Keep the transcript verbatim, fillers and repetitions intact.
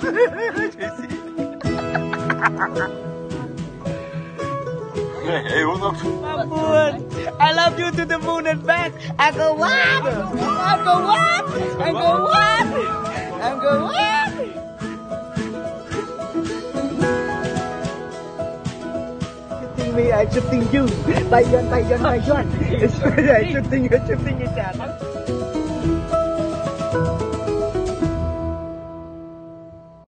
Hey, untuk. Ampun. I love you to the moon and back. I go what? I go what? I go what? I go what? Shooting me, I shooting you. Tayan, tayan, tayan. I shooting you, shooting you, Chan.